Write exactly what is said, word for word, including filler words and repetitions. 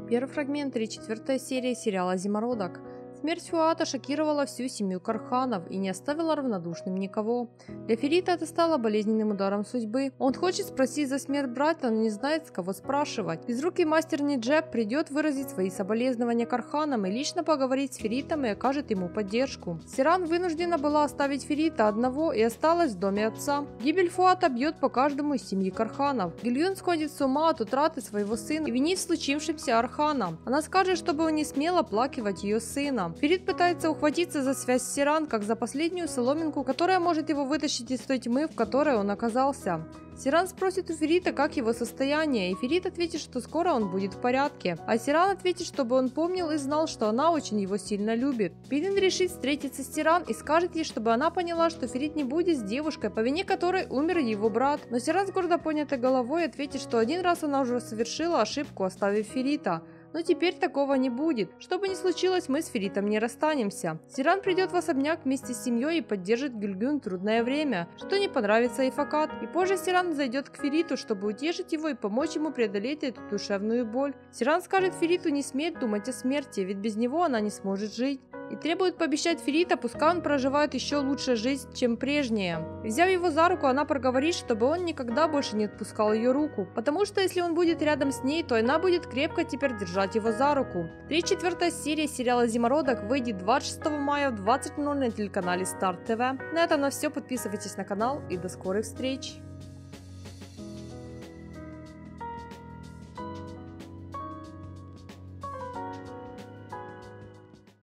Первый фрагмент или четвертая серия сериала «Зимородок». Смерть Фуата шокировала всю семью Карханов и не оставила равнодушным никого. Для Ферита это стало болезненным ударом судьбы. Он хочет спросить за смерть брата, но не знает, с кого спрашивать. Безрукий мастер Ниджеп придет выразить свои соболезнования Карханам и лично поговорить с Феритом и окажет ему поддержку. Сиран вынуждена была оставить Ферита одного и осталась в доме отца. Гибель Фуата бьет по каждому из семьи Карханов. Гильюн сходит с ума от утраты своего сына и винит в случившемся Архана. Она скажет, чтобы он не смел оплакивать ее сына. Ферит пытается ухватиться за связь с Сиран, как за последнюю соломинку, которая может его вытащить из той тьмы, в которой он оказался. Сиран спросит у Ферита, как его состояние, и Ферит ответит, что скоро он будет в порядке. А Сиран ответит, чтобы он помнил и знал, что она очень его сильно любит. Пирин решит встретиться с Сиран и скажет ей, чтобы она поняла, что Ферит не будет с девушкой, по вине которой умер его брат. Но Сиран с гордо поднятой головой ответит, что один раз она уже совершила ошибку, оставив Ферита. Но теперь такого не будет. Что бы ни случилось, мы с Феритом не расстанемся. Сиран придет в особняк вместе с семьей и поддержит Гильгюн в трудное время, что не понравится и Факат. И позже Сиран зайдет к Фериту, чтобы утешить его и помочь ему преодолеть эту душевную боль. Сиран скажет Фериту не сметь думать о смерти, ведь без него она не сможет жить. И требует пообещать Ферита, пускай он проживает еще лучше жизнь, чем прежняя. Взяв его за руку, она проговорит, чтобы он никогда больше не отпускал ее руку, потому что если он будет рядом с ней, то она будет крепко теперь держать его за руку. тридцать четвёртая серия сериала «Зимородок» выйдет двадцать шестого мая в двадцать ноль ноль на телеканале Старт ТВ. На этом на все, подписывайтесь на канал и до скорых встреч!